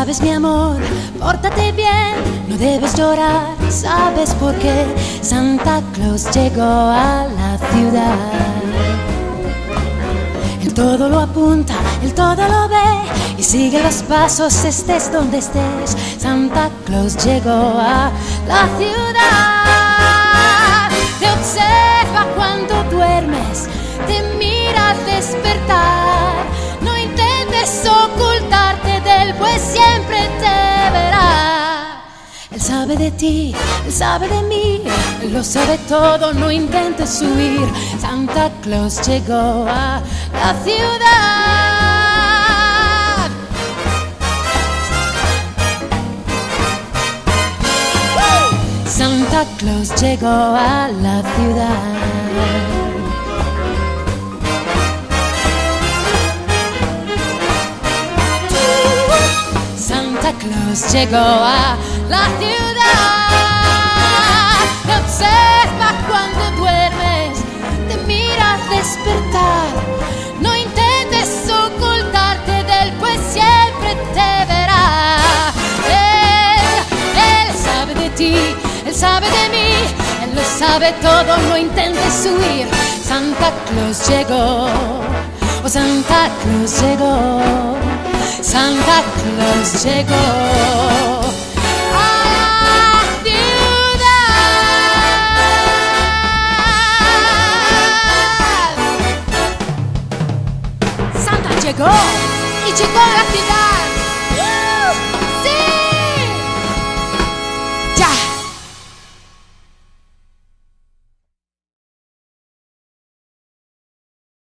sabes, mi amor, pórtate bien, no debes llorar. ¿Sabes por qué? Santa Claus llegó a la ciudad. Él todo lo apunta, él todo lo ve y sigue los pasos, estés donde estés. Santa Claus llegó a la ciudad. Te observa cuando duermes, te mira al despertar. No intentes ocultarte de él, pues siempre te verá. Él sabe de ti, él sabe de mí, él lo sabe todo, no intentes huir. Santa Claus llegó a la ciudad. Santa Claus llegó a la ciudad. Santa Claus llegó a la ciudad. Te observa cuando duermes, te mira al despertar. No intentes ocultarte de él, pues siempre te verá. Él sabe de ti, él sabe de mí, él lo sabe todo, no intentes huir. Santa Claus llegó, oh Santa Claus llegó. Santa Claus llegó a la ciudad. Santa llegó y llegó a la ciudad.